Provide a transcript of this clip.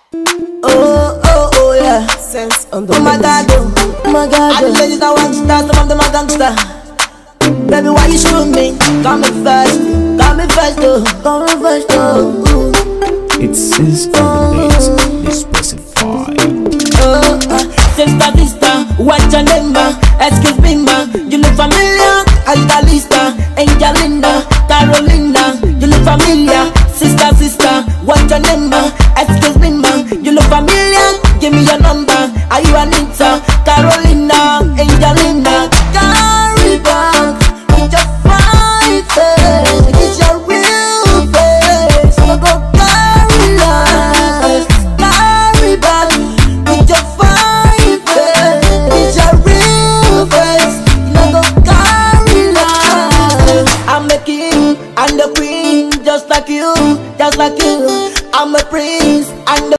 Oh yeah. Sense on the my God, oh my God. And the ladies that want to start, some of them are gangster. Baby, why you shoot me? Come me first, oh, come me first, oh. It says on the beat, they specify. Sister, what's your name, ma? Excuse me, ma. You look familiar. Altalista, Angelina, Carolina. You look familiar. Sister, what's your name, ma?